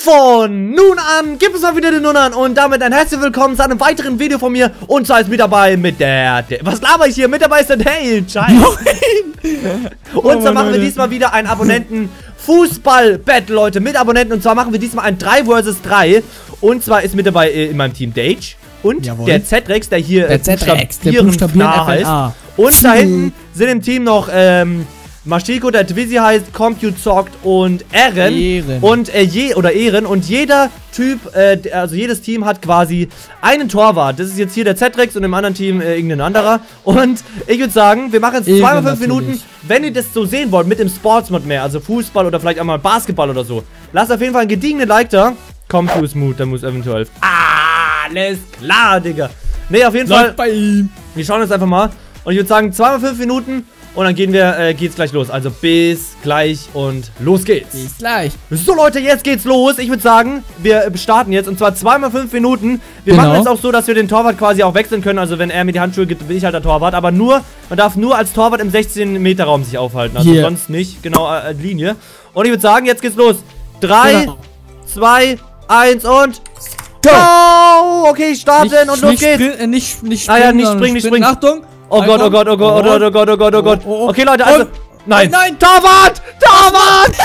Von nun an gibt es mal wieder den Nunnern und damit ein herzlich willkommen zu einem weiteren Video von mir. Und zwar ist mit dabei was laber ich hier? Mit dabei ist der Dale. Und zwar machen wir diesmal wieder ein Abonnenten-Fußball-Battle, Leute, mit Abonnenten. Und zwar machen wir diesmal ein 3 vs 3. Und zwar ist mit dabei in meinem Team Dage und der Z-Rex, der hier Buchstabieren heißt. Und da hinten sind im Team noch Maschiko, der Twizzy heißt, Compute zockt und Ehren. Und Ehren. Und jeder Typ, also jedes Team hat quasi einen Torwart. Das ist jetzt hier der Z-Rex und im anderen Team irgendein anderer. Und ich würde sagen, wir machen jetzt 2 mal 5 Minuten. Wenn ihr das so sehen wollt, mit dem Sportsmod mehr, also Fußball oder vielleicht auch mal Basketball oder so, lasst auf jeden Fall einen gediegenen Like da. Compute Smooth, da muss eventuell. Alles klar, Digga. Ne, auf jeden Fall. Bei ihm. Wir schauen jetzt einfach mal. Und ich würde sagen, 2 mal 5 Minuten. Und dann geht's gleich los. Also bis gleich und los geht's. Bis gleich. So Leute, jetzt geht's los. Ich würde sagen, wir starten jetzt. Und zwar 2 mal 5 Minuten. Wir machen jetzt auch so, dass wir den Torwart quasi auch wechseln können. Also wenn er mir die Handschuhe gibt, bin ich halt der Torwart. Aber man darf nur als Torwart im 16-Meter-Raum sich aufhalten. Also sonst nicht. Genau, Linie. Und ich würde sagen, jetzt geht's los. 3, 2, 1 und... Go! Okay, starten und los geht's. Nicht springen. Achtung. Oh Gott, oh Gott, oh Gott, oh Gott, oh Gott, oh Gott. Okay, Leute, also... Nein! Torwart! Torwart!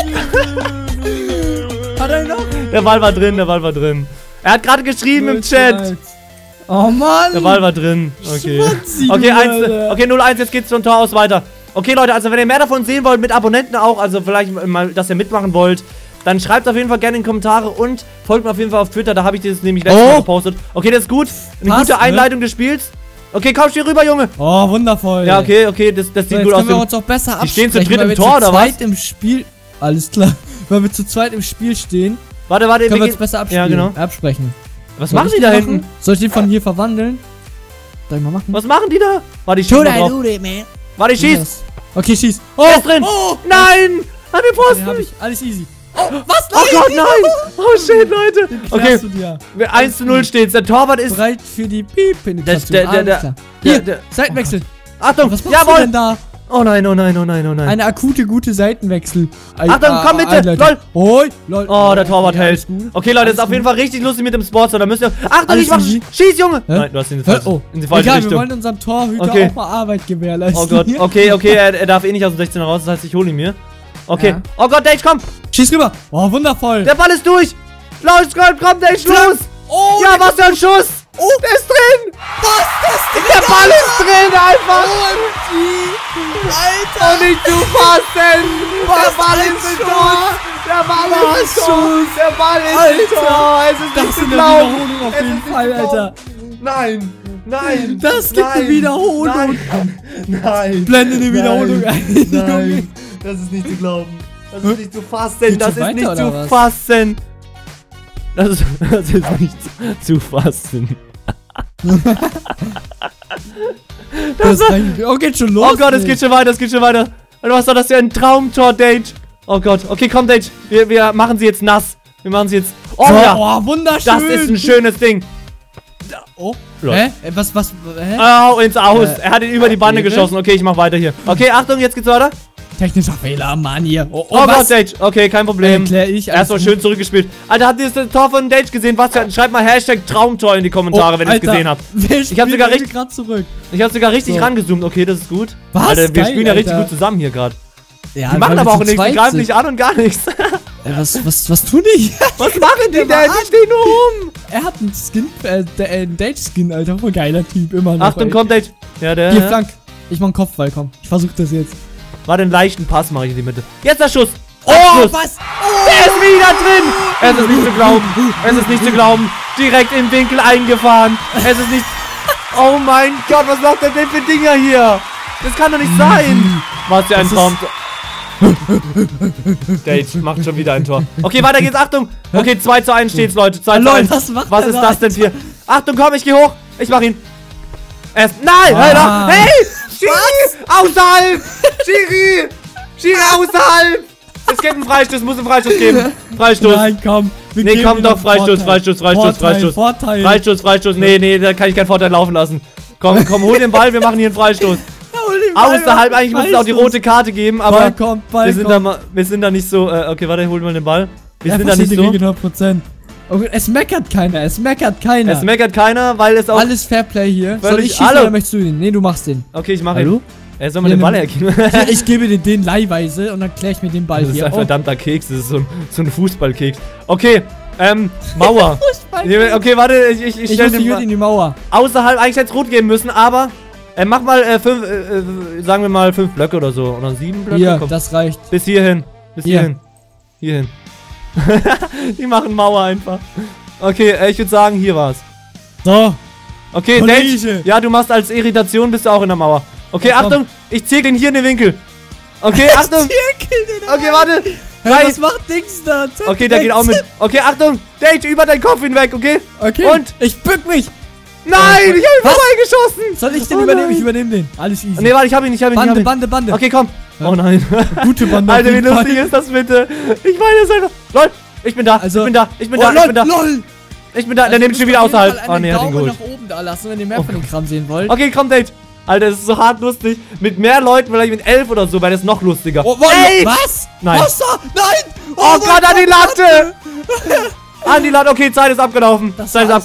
Hat er noch? Der Ball war drin, Er hat gerade geschrieben im Chat. Oh Mann! Der Ball war drin. Okay. Okay, 0-1, jetzt geht's von Tor aus weiter. Okay, Leute, also wenn ihr mehr davon sehen wollt, mit Abonnenten auch, also vielleicht mal, dass ihr mitmachen wollt, dann schreibt auf jeden Fall gerne in die Kommentare und folgt mir auf jeden Fall auf Twitter, da habe ich das nämlich letztes Mal gepostet. Okay, das ist gut. Eine gute Einleitung des Spiels. Okay, komm, steh rüber, Junge. Oh, wundervoll. Ja, okay, das sieht gut aus. Können wir uns auch besser absprechen. Die stehen zu dritt im Tor, oder was? Im Spiel. Alles klar. Weil wir zu zweit im Spiel stehen. Warte, können wir uns besser absprechen. Was machen die da hinten? Soll ich den von hier verwandeln? Soll ich mal machen? Was machen die da? Warte, ich schieß mal drauf. Warte, ich schieß. Okay, schieß. Oh, er ist drin. Oh, nein. An den Pfosten. Hab ich. Alles easy. Oh, was? Oh Gott, nein! Oh shit, Leute! Okay, 1:0 steht's. Der Torwart ist bereit für die Piep-Penetration. Hier, Seitenwechsel. Achtung, was machst du denn da? Oh nein, oh nein, oh nein, oh nein. Eine akute, gute Seitenwechsel. Achtung, komm bitte! LOL! Oh, der Torwart hält. Okay, Leute, ist auf jeden Fall richtig lustig mit dem Sports. Da müsst ihr... Achtung, ich mach... Schieß, Junge! Nein, du hast ihn in die falsche Richtung. Wir wollen unserem Torhüter auch mal Arbeit gewährleisten. Oh Gott, okay, er darf eh nicht aus dem 16er raus. Das heißt, ich hole ihn mir. Okay. Oh Gott, Dage, komm! Schieß rüber! Oh, wundervoll! Der Ball ist durch! Los, komm, Dage, los! Oh, ja, was für ein Schuss! Oh, der ist drin! Was? Der Ball ist drin, einfach! Alter! Und nicht zu fassen! Der Ball ist im Tor! Der Ball ist im Tor! Der Ball ist im Tor! Es ist nicht zu glauben! Auf jeden Fall, Alter! Nein! Nein! Das gibt eine Wiederholung! Nein! Blende eine Wiederholung ein! Nein! Das ist nicht zu glauben! Das ist nicht zu fassen! Das ist nicht zu fassen! Das ist nicht zu fassen. Oh, geht schon los. Oh Gott, es geht schon weiter, Du hast doch das ja ein Traumtor, Dage. Oh Gott, okay, komm, Dage. Wir machen sie jetzt nass. Wir machen sie jetzt... Oh, ja. Oh, wunderschön. Das ist ein schönes Ding. Oh, hä? Was, hä? Oh, ins Aus. Er hat ihn über die Bande geschossen. Okay, ich mach weiter hier. Okay, Achtung, jetzt geht's weiter. Technischer Fehler, Mann, hier. Oh Gott, Dage. Okay, kein Problem. Erstmal schön zurückgespielt. Alter, habt ihr das Tor von Dage gesehen? Was? Schreibt mal Hashtag Traumtor in die Kommentare, wenn ihr es gesehen habt. Ich hab sogar richtig rangezoomt. Okay, das ist gut. Was? Alter, wir spielen ja richtig gut zusammen hier gerade. Ja, die machen aber auch nichts. Die greifen nicht an und gar nichts. Was tun die? Was machen die denn? Die stehen nur rum. Er hat einen Skin, einen Dage-Skin, Alter. Voll geiler Typ, immer noch. Achtung, komm, Dage. Ja, der. Hier, Flank. Ich mach einen Kopfball, komm. Ich versuch das jetzt. Warte, einen leichten Pass mache ich in die Mitte. Jetzt der Schuss. Oh, was? Der ist wieder drin. Es ist nicht zu glauben. Es ist nicht zu glauben. Direkt im Winkel eingefahren. Es ist nicht... Oh mein Gott, was macht der denn für Dinger hier? Das kann doch nicht sein. Was für ein Traum. Dage macht schon wieder ein Tor. Okay, weiter geht's. Achtung. Okay, 2:1 steht's, Leute. 2:1. Was ist das denn hier? Achtung, komm, ich geh hoch. Ich mach ihn. Nein, Alter. Hey! Schiri! Außerhalb! Schiri, außerhalb! Es gibt einen Freistoß, muss einen Freistoß geben. Freistoß. Nein, komm. Nee, komm doch, Freistoß. Freistoß. Nee, da kann ich keinen Vorteil laufen lassen. Komm, hol den Ball, wir machen hier einen Freistoß. Außerhalb, eigentlich muss es auch die rote Karte geben, aber wir sind da nicht so, okay, warte, ich hol mal den Ball. Wir sind da nicht so. 100%. Okay, es meckert keiner, es meckert keiner. Es meckert keiner, weil es auch... Alles Fairplay hier. Soll ich schießen oder möchtest du den? Nee, du machst den. Okay, ich mache ihn. Soll man den Ball hergeben? Ich gebe dir den leihweise und dann kläre ich mir den Ball hier. Das ist ein verdammter Keks, das ist so ein Fußballkeks. Okay, Mauer. Okay, warte, ich stelle den in die Mauer. Außerhalb, eigentlich hätte es rot geben müssen, aber mach mal 5, sagen wir mal 5 Blöcke oder so. Oder 7 Blöcke. Ja, das reicht. Bis hierhin. Bis hierhin. Hierhin. Die machen Mauer einfach. Okay, ich würde sagen, hier war's. So. Okay, Dave. Ja, du machst als Irritation, bist du auch in der Mauer. Okay, ja, Achtung, ich ziehe den hier in den Winkel. Okay, Achtung. Okay, warte. Hey, was macht Dings da? Okay, der geht auch mit. Okay, Achtung. Dave, über deinen Kopf hinweg, okay? Okay. Und ich bück mich. Nein, ich habe ihn vorbeigeschossen. Soll ich den übernehmen? Ich übernehme den. Alles easy. Nee, warte, ich hab ihn. Bande. Okay, komm. Oh nein. Gute Bande. Alter, wie lustig ist das bitte? Ich meine das einfach. LOL, ich bin da. Ich bin da. LOL. Ich bin da. Der nimmt schon wieder außerhalb. Oh nee, hat ihn geholt. Nach oben da lassen, wenn ihr mehr von dem Kram sehen wollt. Okay, komm, Dave. Alter, das ist so hart lustig. Mit mehr Leuten, vielleicht mit 11 oder so, wäre das noch lustiger. Oh, ey! Was? Nein. Was da? Nein! Oh Gott, an die Latte! An die Latte. Okay, Zeit ist abgelaufen.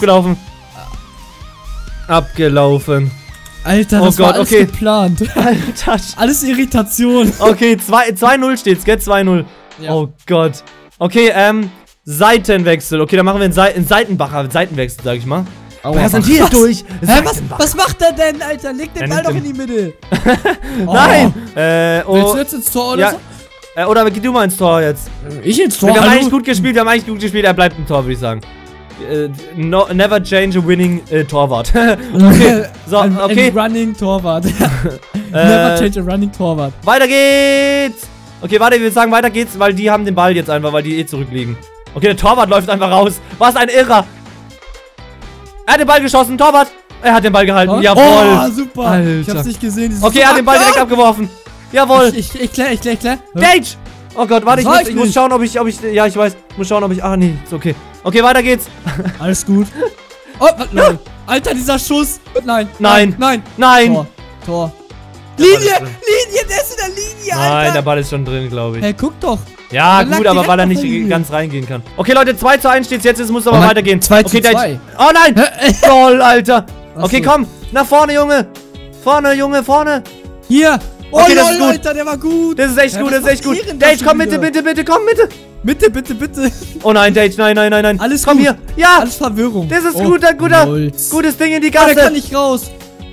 Abgelaufen. Alter, das war alles geplant. Alter. Alles Irritation. Okay, 2-0 steht's, gell? 2-0. Ja. Oh Gott. Okay, Seitenwechsel. Okay, dann machen wir einen Seitenwechsel, sag ich mal. Was sind hier durch? Was macht er denn, Alter? Leg den Ball doch in die Mitte. Nein! Willst du jetzt ins Tor oder so? Oder geh du mal ins Tor jetzt. Ich ins Tor? Wir haben eigentlich gut gespielt, er bleibt im Tor, würde ich sagen. Never change a winning Torwart. Okay, so, okay. Running Torwart. Never change a running Torwart. Weiter geht's! Okay, warte, ich würde sagen, weiter geht's, weil die haben den Ball jetzt einfach, weil die zurückliegen. Okay, der Torwart läuft einfach raus. Was ein Irrer! Er hat den Ball geschossen, Torwart! Er hat den Ball gehalten, oh? Jawohl! Oh, super! Alter. Ich hab's nicht gesehen. Okay, er hat den Ball direkt abgeworfen. Jawohl! Ich klär. Dage! Oh Gott, warte, ich muss schauen, ob ich, ja, ich weiß. Ich muss schauen, ob ich, nee, ist okay. Okay, weiter geht's. Alles gut. Oh, nein. Alter, dieser Schuss. Nein. Tor. Linie, der ist in der Linie, Alter. Nein, der Ball ist schon drin, glaube ich. Hey, guck doch. Ja, gut, aber weil er nicht ganz reingehen kann. Okay, Leute, 2:1 steht's jetzt muss aber weitergehen. 2:2. Oh nein! Lol, Alter. Okay, komm, nach vorne, Junge. Vorne. Hier. Oh, okay, das ist gut. Alter, der war gut. Das ist echt gut, Dage, komm, bitte, komm, bitte. Bitte. Oh nein, Dage, nein. Alles komm gut. Hier. Ja. Alles Verwirrung. Das ist gutes Ding in die Gasse. Der kann nicht raus.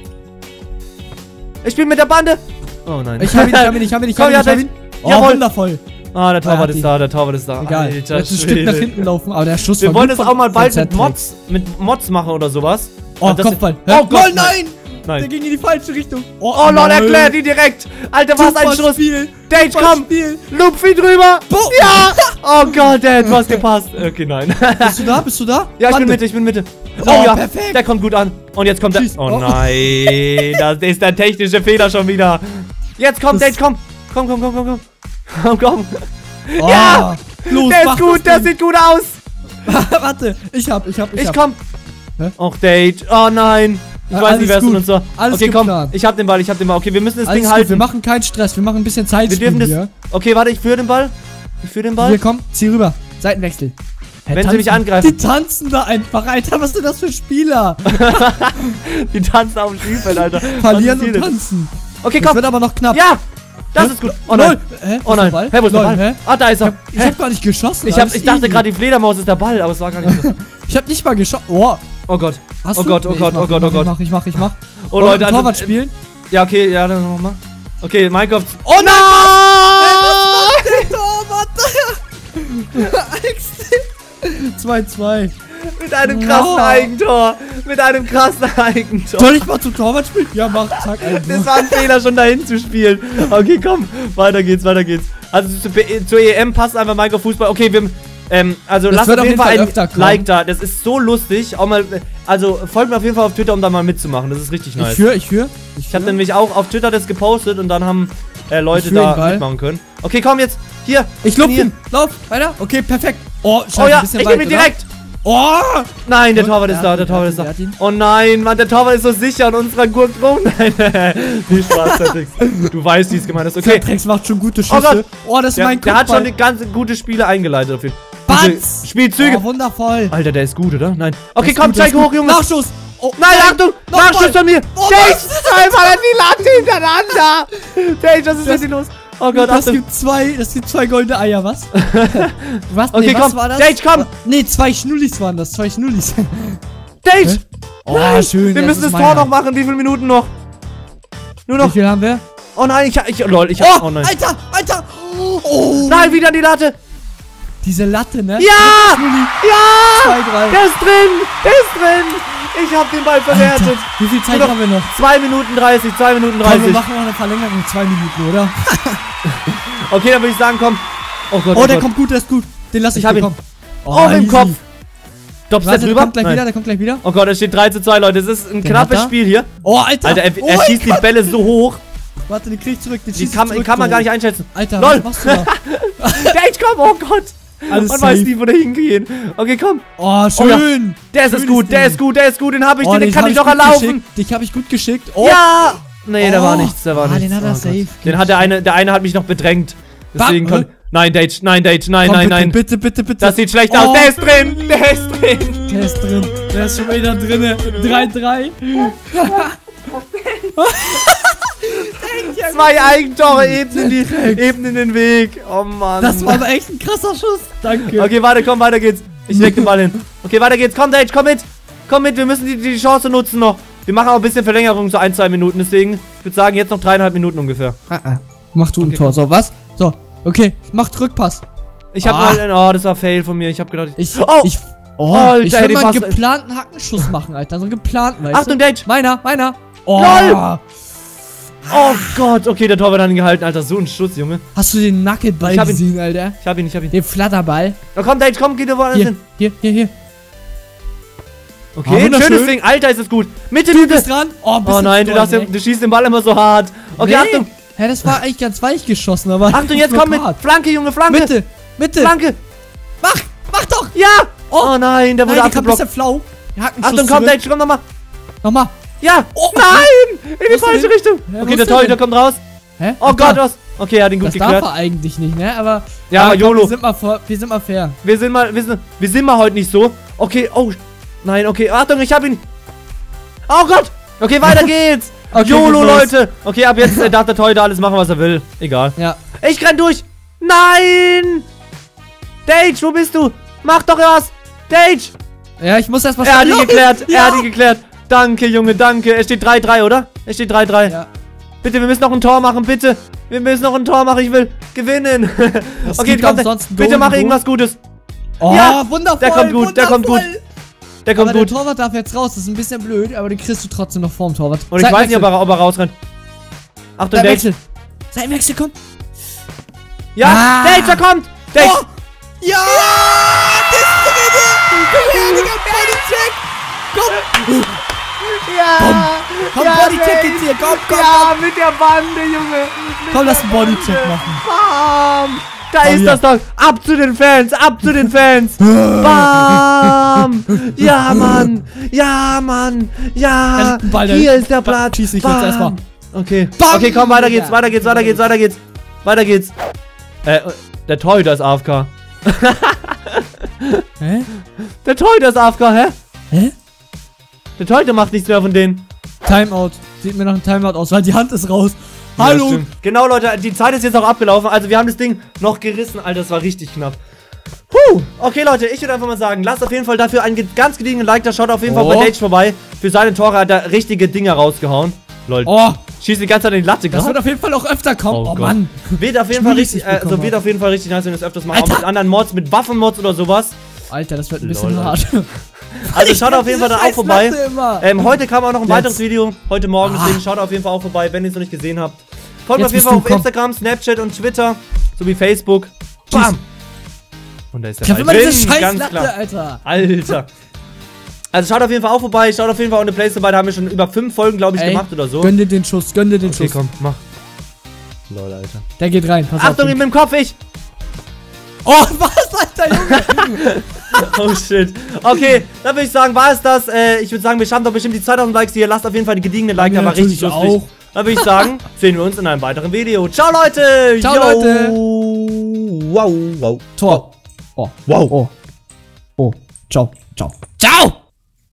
Ich bin mit der Bande. Oh nein. Ich hab ihn. Oh, jawohl. Wundervoll. Ah, der Torwart ist da, Egal. Alter, jetzt ein Stück nach hinten laufen, aber der Schuss Wir wollen das auch mal bald mit Mods machen oder sowas. Oh, Kopfball. Oh Gott, nein. Der ging in die falsche Richtung. Oh lol, erklärt ihn direkt. Alter, was ein Schuss. Dage, komm. Lupfi drüber. Ja. Oh Gott, der hat was gepasst. Okay, nein. Bist du da? Ja, ich bin Mitte. Oh ja, perfekt. Der kommt gut an. Und jetzt kommt der. Oh nein, das ist der technische Fehler schon wieder. Jetzt kommt Dage, komm. Komm. Ja. Los, der ist gut, der sieht gut aus. Warte, ich komm. Och, Dage. Oh nein. Ich weiß nicht, wer es uns so. Okay, komm. Ich hab den Ball. Okay, wir müssen das Ding halten. Wir machen keinen Stress. Wir machen ein bisschen Zeit. Wir dürfen das. Okay, warte, ich führe den Ball. Hier, komm. Zieh rüber. Seitenwechsel. Wenn sie mich angreifen. Die tanzen da einfach, Alter. Was sind das für Spieler? Die tanzen auf dem Spielfeld, Alter. Verlieren und tanzen. Okay, komm. Das wird aber noch knapp. Ja. Das ist gut. Oh nein. Oh nein. Hey, wo ist der Ball? Ah, da ist er. Ich hab gar nicht geschossen. Ich dachte gerade, die Fledermaus ist der Ball, aber es war gar nicht so. Ich hab nicht mal geschossen. Oh Gott. Oh Gott. Ich mach. Oh Leute, also Torwart spielen? Ja, okay, ja, dann nochmal. Okay, Minecraft. Oh nein! Was macht der Torwart? 2:2. Mit einem krassen Eigentor. Soll ich mal zum Torwart spielen? Ja, mach. Zack, das war ein Fehler, schon dahin zu spielen. Okay, komm. Weiter geht's. Also zur EM passt einfach Minecraft Fußball. Okay, also lasst auf jeden Fall ein Like da. Das ist so lustig. Auch mal, also folgt mir auf jeden Fall auf Twitter, um da mal mitzumachen. Das ist richtig nice. Ich habe nämlich auch auf Twitter das gepostet und dann haben Leute da mitmachen können. Okay, komm jetzt. Hier. Ich lob ihn. Lauf. Weiter. Okay, perfekt. Oh, ja, ich geh mit direkt. Oh! Nein, der Torwart ist da, Oh nein, Mann, der Torwart ist so sicher an unserer Gurke rum. Nein, viel Spaß, Tetrix. Du weißt, wie es gemeint ist. Okay. Tetrix macht schon gute Schüsse. Oh, das ist mein Kopfball. Der hat schon die ganze gute Spiele eingeleitet auf jeden Fall. Batz! Spielzüge. Oh, wundervoll. Alter, der ist gut, oder? Nein. Okay, komm, zeig hoch, Junge. Nachschuss. Oh, nein, Achtung! Nachschuss von mir! Dage, zweimal an die Latte hintereinander! Dage, was ist mit dir los? Oh Gott, das gibt zwei goldene Eier, was? Was? Okay, nee, komm, was war das? Dage, komm! Nee, 2 Schnullis waren das, 2 Schnullis. Dage! Oh, nein, schön. Wir müssen das Tor noch machen. Wie viele Minuten noch? Nur noch. Wie viel haben wir? Oh nein, oh nein. Alter! Oh. Nein, wieder an die Latte! Diese Latte, ne? Ja! Ja! 2, 3. Der ist drin! Ich hab den Ball verwertet. Alter, wie viel Zeit haben wir noch? 2 Minuten 30, 2 Minuten 30. Komm, wir machen noch eine Verlängerung in 2 Minuten, oder? Okay, dann würde ich sagen, komm. Oh Gott, oh, der kommt gut, der ist gut. Den lass ich bekommen. Oh, im Kopf. Stoppst du drüber? Der kommt gleich wieder. Oh Gott, es steht 3:2, Leute. Es ist ein knappes Spiel hier. Oh, Alter. Alter, er schießt die Bälle so hoch. Warte, den krieg ich zurück. Die kann man gar nicht einschätzen. Alter, was machst du da? Dage, komm, oh Gott. Man weiß nie, wo der hingehen. Okay, komm. Oh, schön. Der ist gut, der ist gut. Den habe ich, den kann ich doch erlaufen. Dich habe ich gut geschickt. Oh. Ja. Nee, da war nichts, nichts. Den hat er safe. Den hat der eine hat mich noch bedrängt. Deswegen konnte... Nein, Dage, nein. Bitte. Das sieht schlecht aus. Der ist drin. Der ist schon wieder drin. 3:3. 2 Eigentore ebnen den Weg. Oh Mann. Das war aber echt ein krasser Schuss. Danke. Okay, warte, komm, weiter geht's. Ich leg den Ball hin. Okay, weiter geht's. Komm, Dage, komm mit. Komm mit, wir müssen die Chance nutzen noch. Wir machen auch ein bisschen Verlängerung, so 1-2 Minuten. Deswegen, ich würde sagen, jetzt noch 3,5 Minuten ungefähr. Mach du ein Tor. So, was? So, okay. Mach Rückpass. Ich hab mal... Oh, das war Fail von mir. Ich hab gedacht... ich will mal einen geplanten Hackenschuss machen, Alter. So einen geplanten, weißt du? Achtung, Dage. Meiner. Oh. LOL. Oh Gott, okay, der Torwart hat ihn gehalten, Alter. So ein Schuss, Junge. Hast du den Nackelball gesehen, Alter? Ich hab ihn. Den Flatterball. Oh, komm, Dage, komm, geh da woanders hin. Hier. Okay, schönes Ding. Alter, ist es gut. Mitte. Du bist dran. Oh nein, du schießt den Ball immer so hart. Okay, Achtung. Hä, das war eigentlich ganz weich geschossen, aber... Achtung, jetzt komm mit. Flanke, Junge, Flanke. Mitte. Flanke. Mach doch. Ja. Oh nein, der wurde abgeblockt. Ein bisschen flau. Achtung, komm, Dage, komm nochmal. Nochmal. Ja. Oh nein. In die falsche Richtung. Okay, der Torhüter kommt raus. Hä? Oh Gott, was? Okay, er hat ihn gut geklärt. Das darf er eigentlich nicht, ne? Aber... Ja, aber YOLO. Wir sind mal fair. Wir sind mal heute nicht so. Okay, oh. Nein, okay. Achtung, ich hab ihn. Oh Gott. Okay, weiter geht's. Okay, YOLO, Leute. Okay, ab jetzt darf der Torhüter alles machen, was er will. Egal. Ja. Ich renn durch. Nein. Dage, wo bist du? Mach doch was. Dage. Ja, ich muss erst mal... Er hat ihn geklärt. Er hat ihn geklärt. Danke, Junge, danke. Es steht 3:3, oder? Es steht 3:3. Ja. Bitte, wir müssen noch ein Tor machen, bitte. Wir müssen noch ein Tor machen, ich will gewinnen. Okay, komm, bitte mach irgendwas Gutes. Oh, ja, wundervoll. Der kommt gut, der kommt gut. Der kommt gut. Der Torwart darf jetzt raus, das ist ein bisschen blöd, aber den kriegst du trotzdem noch vorm Torwart. Und ich weiß nicht, ob er rausrennt. Achtung, Dage. Seitenwechsel, komm. Ja, Dage, er kommt. Dage. Oh. Ja, das ist drin. Bodycheck. Komm. Ja. Komm, Bodycheck geht's hier. Komm. Ja, mit der Bande, Junge. Komm, lass einen Bodycheck machen. Bam. Da ist das doch. Ab zu den Fans, Bam. Ja, Mann. Ja. Hier ist der Platz. Schieß ich jetzt erstmal. Okay. Okay, komm, weiter geht's. Der Torhüter ist AFK. Hä? Der Torhüter ist AFK, hä? Hä? Der Torhüter macht nichts mehr von denen. Timeout. Sieht mir nach einem Timeout aus, weil die Hand ist raus. Hallo. Ja, genau, Leute, die Zeit ist jetzt auch abgelaufen. Also wir haben das Ding noch gerissen. Alter, das war richtig knapp. Okay, Leute, ich würde einfach mal sagen, lasst auf jeden Fall dafür einen ganz gediegenen Like da. Schaut auf jeden Fall bei Dage vorbei. Für seine Tore hat er richtige Dinger rausgehauen. Lol. Schießt die ganze Zeit in die Latte. Das wird auf jeden Fall auch öfter kommen. Oh Mann. Wird auf jeden Fall richtig nice, wenn wir es öfters machen. Auch mit anderen Mods, mit Waffenmods oder sowas. Alter, das wird ein bisschen hart. Also schaut auf jeden Fall dann auch vorbei. Heute kam auch noch ein weiteres Video. Heute Morgen, deswegen schaut auf jeden Fall auch vorbei, wenn ihr es noch nicht gesehen habt. Folgt auf jeden Fall auf Instagram, Snapchat und Twitter. Sowie Facebook. Bam! Und da ist der Ball drin, ganz klar. Alter. Also schaut auf jeden Fall auch vorbei. Schaut auf jeden Fall auch eine Playlist vorbei. Da haben wir schon über 5 Folgen, glaube ich, gemacht oder so. Gönn dir den Schuss, Okay, komm, mach. Lol, Alter. Der geht rein. Pass Achtung, mit dem Kopf, ich! Oh, was, Alter, Junge? Oh, shit. Okay, dann würde ich sagen, war es das. Ich würde sagen, wir schaffen doch bestimmt die 2000 Likes hier. Lasst auf jeden Fall die gediegenen Like, da war richtig lustig. Dann würde ich sagen, sehen wir uns in einem weiteren Video. Ciao, Leute! Ciao, Leute! Wow. Tor. Oh. Wow. Oh. Oh. Ciao. Ciao. Ciao!